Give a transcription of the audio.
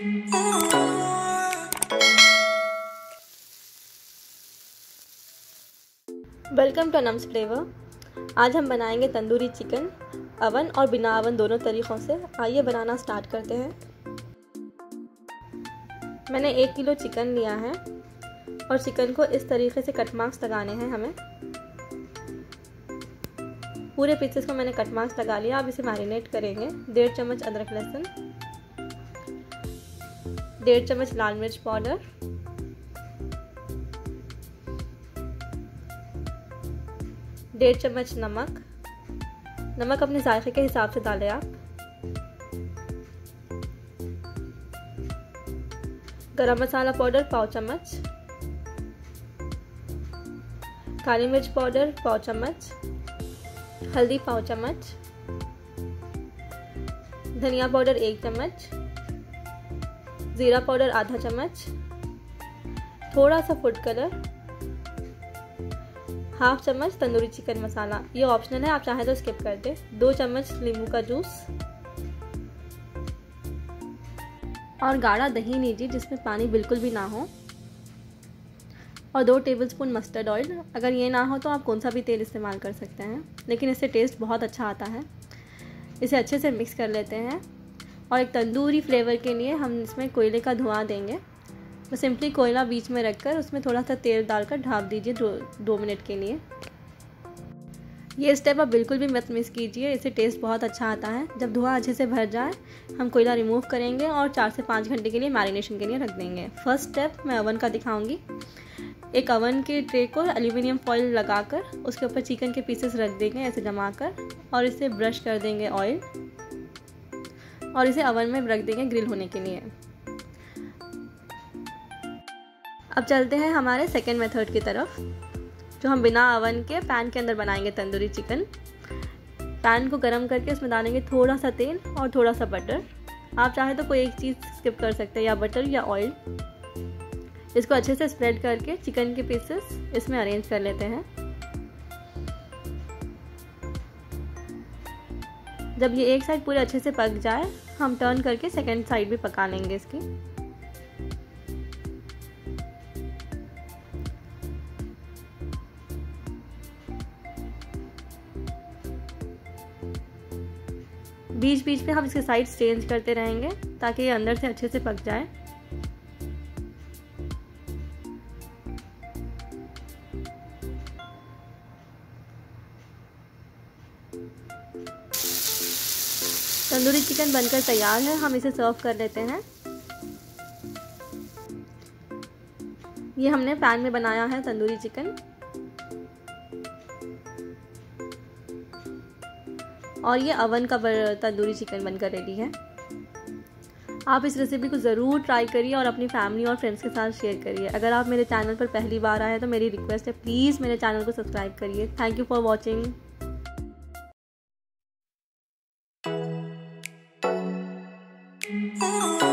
Welcome to nums flavour. आज हम बनाएंगे तंदूरी चिकन अवन और बिना अवन दोनों तरीक़ों से। आइए बनाना स्टार्ट करते हैं। मैंने 1 किलो चिकन लिया है और चिकन को इस तरीके से कट मार्क्स लगाने हैं हमें। पूरे पीसेस को मैंने कट मार्क्स लगा लिया। अब इसे मैरिनेट करेंगे। 1.5 चम्मच अदरक लहसुन, 1.5 चम्मच लाल मिर्च पाउडर, 1.5 चम्मच नमक अपने जायके के हिसाब से डालें आप। गरम मसाला पाउडर पाव चम्मच, काली मिर्च पाउडर पाव चम्मच, हल्दी पाव चम्मच, धनिया पाउडर 1 चम्मच, जीरा पाउडर आधा चम्मच, थोड़ा सा फूड कलर, हाफ चम्मच तंदूरी चिकन मसाला। ये ऑप्शनल है, आप चाहें तो स्किप कर दें। 2 चम्मच नींबू का जूस और गाढ़ा दही लीजिए जिसमें पानी बिल्कुल भी ना हो, और 2 टेबलस्पून मस्टर्ड ऑयल। अगर ये ना हो तो आप कौन सा भी तेल इस्तेमाल कर सकते हैं, लेकिन इससे टेस्ट बहुत अच्छा आता है। इसे अच्छे से मिक्स कर लेते हैं और एक तंदूरी फ्लेवर के लिए हम इसमें कोयले का धुआं देंगे। तो सिंपली कोयला बीच में रखकर उसमें थोड़ा सा तेल डालकर ढाँप दीजिए 2 मिनट के लिए। ये स्टेप आप बिल्कुल भी मत मिस कीजिए, इससे टेस्ट बहुत अच्छा आता है। जब धुआं अच्छे से भर जाए हम कोयला रिमूव करेंगे और 4 से 5 घंटे के लिए मैरिनेशन के लिए रख देंगे। फर्स्ट स्टेप मैं अवन का दिखाऊंगी। एक अवन के ट्रे को एल्यूमिनियम फॉइल लगाकर उसके ऊपर चिकन के पीसेस रख देंगे ऐसे जमाकर, और इसे ब्रश कर देंगे ऑयल और इसे अवन में रख देंगे ग्रिल होने के लिए। अब चलते हैं हमारे सेकेंड मेथड की तरफ, जो हम बिना अवन के पैन के अंदर बनाएंगे तंदूरी चिकन। पैन को गरम करके उसमें डालेंगे थोड़ा सा तेल और थोड़ा सा बटर। आप चाहे तो कोई एक चीज़ स्किप कर सकते हैं, या बटर या ऑयल। इसको अच्छे से स्प्रेड करके चिकन के पीसेस इसमें अरेंज कर लेते हैं। जब ये एक साइड पूरे अच्छे से पक जाए हम टर्न करके सेकेंड साइड भी पका लेंगे इसकी। बीच बीच में हम इसके साइड्स चेंज करते रहेंगे ताकि ये अंदर से अच्छे से पक जाए। तंदूरी चिकन बनकर तैयार है, हम इसे सर्व कर लेते हैं। ये हमने पैन में बनाया है तंदूरी चिकन, और ये अवन का तंदूरी चिकन बनकर रेडी है। आप इस रेसिपी को ज़रूर ट्राई करिए और अपनी फैमिली और फ्रेंड्स के साथ शेयर करिए। अगर आप मेरे चैनल पर पहली बार आए हैं तो मेरी रिक्वेस्ट है, प्लीज़ मेरे चैनल को सब्सक्राइब करिए। Thank you for watching.